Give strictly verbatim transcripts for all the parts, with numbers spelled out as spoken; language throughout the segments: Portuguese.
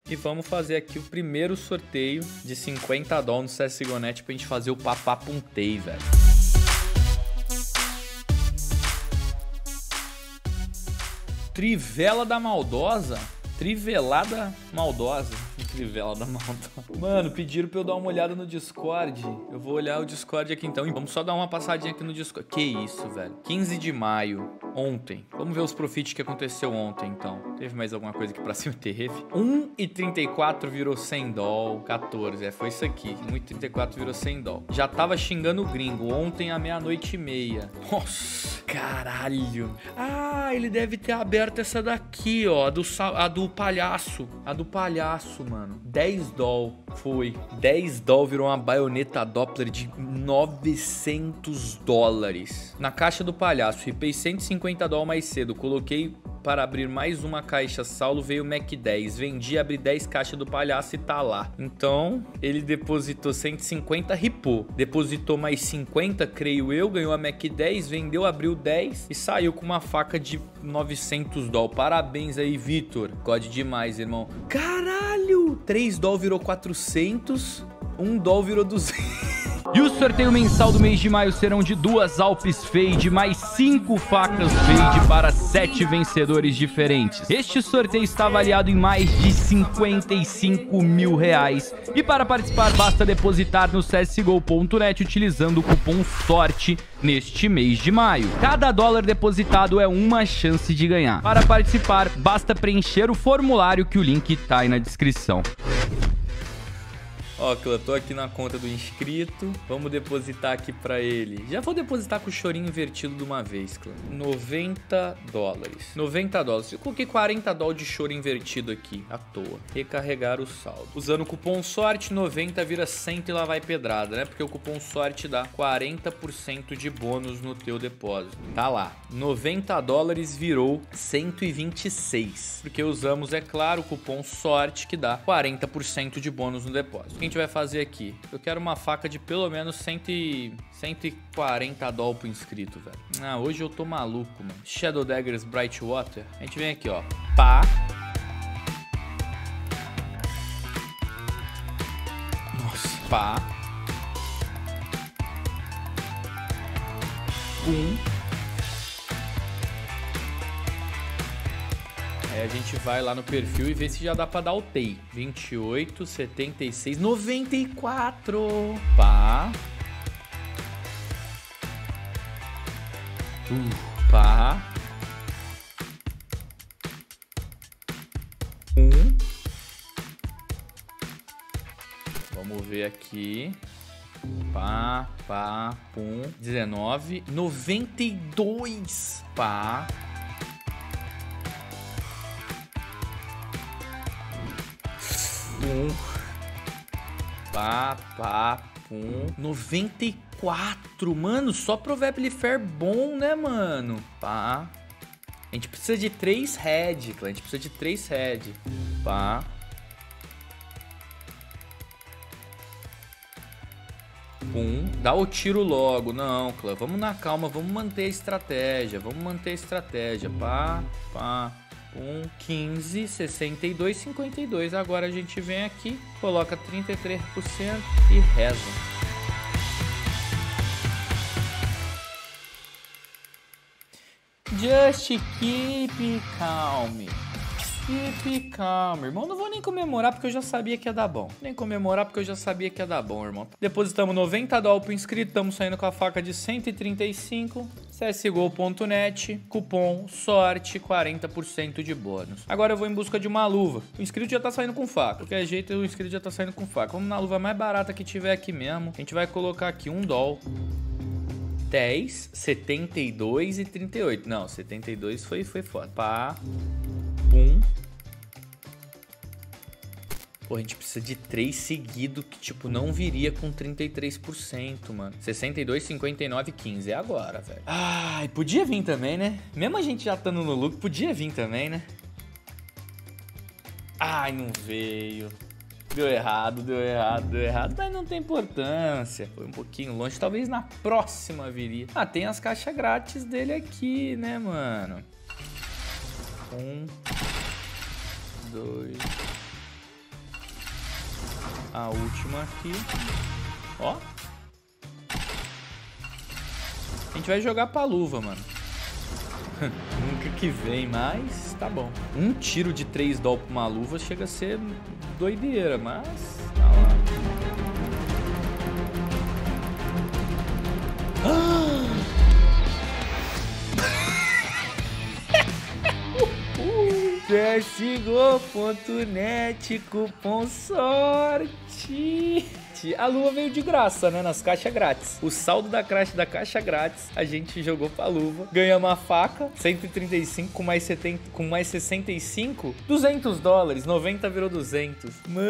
E vamos fazer aqui o primeiro sorteio de cinquenta dólares no C S G O Net pra gente fazer o papapuntei, velho. Trivela da Maldosa? Trivelada Maldosa. Trivela da Maldosa. Mano, pediram pra eu dar uma olhada no Discord. Eu vou olhar o Discord aqui então. Vamos só dar uma passadinha aqui no Discord. Que isso, velho. quinze de maio. Ontem. Vamos ver os profits que aconteceu ontem, então. Teve mais alguma coisa aqui pra cima? Teve. um e trinta e quatro virou cem dólares. quatorze. É, foi isso aqui. um e trinta e quatro virou cem dólares. Já tava xingando o gringo. Ontem à meia-noite e meia. Nossa. Caralho. Ah, ele deve ter aberto essa daqui, ó. A do, a do palhaço. A do palhaço, mano. dez dólares. Foi. dez dólares virou uma baioneta Doppler de novecentos dólares. Na caixa do palhaço. Ripei cento e cinquenta dólares mais cedo. Coloquei para abrir mais uma caixa Saulo, veio o Mac dez. Vendi, abri dez caixas do palhaço e tá lá. Então, ele depositou cento e cinquenta, ripou. Depositou mais cinquenta, creio eu, ganhou a Mac dez, vendeu, abriu dez e saiu com uma faca de novecentos dólares. Parabéns aí, Vitor. God demais, irmão. Caralho! três dólares virou quatrocentos, um dólar virou duzentos. E o sorteio mensal do mês de maio serão de duas Alpes Fade, mais cinco facas Fade para sete vencedores diferentes. Este sorteio está avaliado em mais de cinquenta e cinco mil reais. E para participar, basta depositar no C S G O ponto net utilizando o cupom SORTE neste mês de maio. Cada dólar depositado é uma chance de ganhar. Para participar, basta preencher o formulário que o link está aí na descrição. Ó, eu tô aqui na conta do inscrito. Vamos depositar aqui pra ele. Já vou depositar com o chorinho invertido de uma vez, clã. noventa dólares. noventa dólares. Eu coloquei quarenta dólares de choro invertido aqui, à toa. Recarregar o saldo. Usando o cupom SORTE, noventa vira cem e lá vai pedrada, né? Porque o cupom SORTE dá quarenta por cento de bônus no teu depósito. Tá lá. noventa dólares virou cento e vinte e seis. Porque usamos, é claro, o cupom SORTE que dá quarenta por cento de bônus no depósito. A gente vai fazer aqui? Eu quero uma faca de pelo menos cento e quarenta dólares pro inscrito, velho. Ah, hoje eu tô maluco, mano. Shadow Daggers Bright Water. A gente vem aqui, ó. Pá. Nossa. Pá. Um. Aí a gente vai lá no perfil e vê se já dá pra dar o T I. vinte e oito, setenta e seis, noventa e quatro. Pá. Uh, pá. Um. Vamos ver aqui. Pá, pá, pum. dezenove. noventa e dois. Pá. Um. Pá, pá, pum. noventa e quatro, mano. Só Probably Fair bom, né, mano? Pá. A gente precisa de três head, clã. A gente precisa de três head. Pá. Pum. Dá o tiro logo. Não, clã. Vamos na calma. Vamos manter a estratégia. Vamos manter a estratégia. Pá, pá. um, quinze, sessenta e dois, cinquenta e dois. Agora a gente vem aqui, coloca trinta e três por cento e reza. Just keep calm. Keep calm, irmão. Não vou nem comemorar porque eu já sabia que ia dar bom. Nem comemorar porque eu já sabia que ia dar bom, irmão. Depositamos noventa dólares pro inscrito. Estamos saindo com a faca de cento e trinta e cinco. C S G O ponto net. Cupom SORTE, quarenta por cento de bônus. Agora eu vou em busca de uma luva. O inscrito já tá saindo com faca. De qualquer jeito, o inscrito já tá saindo com faca. Vamos na luva mais barata que tiver aqui mesmo. A gente vai colocar aqui um dólar. dez, setenta e dois e trinta e oito. Não, setenta e dois foi, foi foda. Pá. Pum. Pô, a gente precisa de três seguidos que, tipo, não viria com trinta e três por cento, mano. sessenta e dois, cinquenta e nove, quinze. É agora, velho. Ai, podia vir também, né? Mesmo a gente já estando no lucro, podia vir também, né? Ai, não veio. Deu errado, deu errado, deu errado. Mas não tem importância. Foi um pouquinho longe. Talvez na próxima viria. Ah, tem as caixas grátis dele aqui, né, mano? Um. Dois. a última aqui. Ó. A gente vai jogar pra luva, mano. Nunca que vem, mas tá bom. Um tiro de três doll pra uma luva chega a ser doideira, mas tá lá. C S G O ponto net, cupom sorte. A luva veio de graça, né? Nas caixas grátis. O saldo da caixa, da caixa grátis, a gente jogou pra luva. Ganhamos uma faca, cento e trinta e cinco com mais, setenta, com mais sessenta e cinco, duzentos dólares, noventa virou duzentos.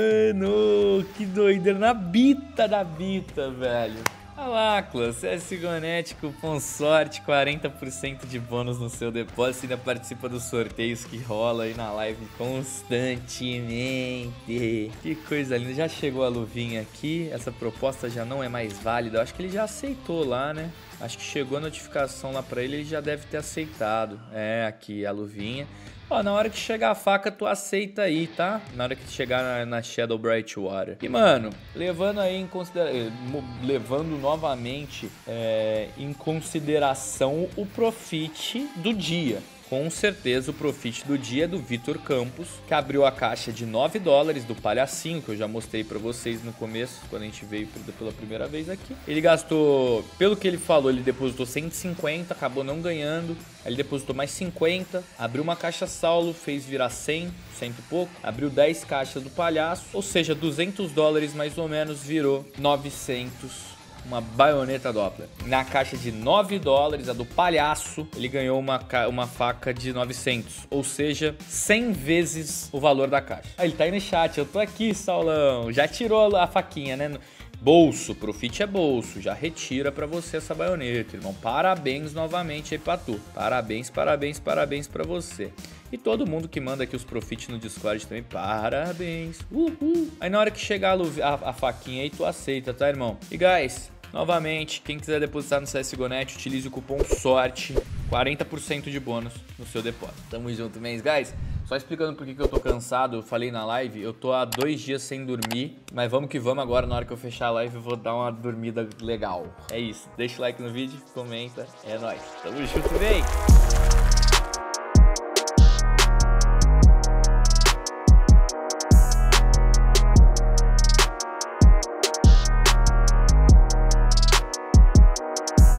Mano, que doideira. Na bita da bita, velho. Olha lá, Clã, C S G O ponto net, cupom sorte, quarenta por cento de bônus no seu depósito e ainda participa dos sorteios que rola aí na live constantemente. Que coisa linda, já chegou a luvinha aqui, essa proposta já não é mais válida, eu acho que ele já aceitou lá, né? Acho que chegou a notificação lá pra ele, ele já deve ter aceitado. É, aqui a luvinha. Ó, na hora que chegar a faca, tu aceita aí, tá? Na hora que chegar na, na Shadow Brightwater. E, mano, levando aí em consideração... Levando novamente é, em consideração o profit do dia. Com certeza o profit do dia é do Vitor Campos, que abriu a caixa de nove dólares do palhacinho, que eu já mostrei pra vocês no começo, quando a gente veio pela primeira vez aqui. Ele gastou, pelo que ele falou, ele depositou cento e cinquenta, acabou não ganhando. Aí ele depositou mais cinquenta, abriu uma caixa Saulo, fez virar cem, cento e pouco. Abriu dez caixas do palhaço, ou seja, duzentos dólares mais ou menos virou novecentos. Uma baioneta Doppler. Na caixa de nove dólares, a do palhaço, ele ganhou uma, uma faca de novecentos. Ou seja, cem vezes o valor da caixa. Ah, ele tá aí no chat. Eu tô aqui, Saulão. Já tirou a faquinha, né? Bolso, profit é bolso. Já retira pra você essa baioneta, irmão. Parabéns novamente aí pra tu. Parabéns, parabéns, parabéns pra você. E todo mundo que manda aqui os profits no Discord também, parabéns. Uhul. Aí na hora que chegar a, a, a faquinha aí, tu aceita, tá, irmão? E guys, novamente, quem quiser depositar no C S G O ponto net, utilize o cupom SORTE, quarenta por cento de bônus no seu depósito. Tamo junto, mens, guys. Só explicando por que eu tô cansado, eu falei na live, eu tô há dois dias sem dormir, mas vamos que vamos agora, na hora que eu fechar a live eu vou dar uma dormida legal. É isso, deixa o like no vídeo, comenta, é nóis. Tamo junto, vem!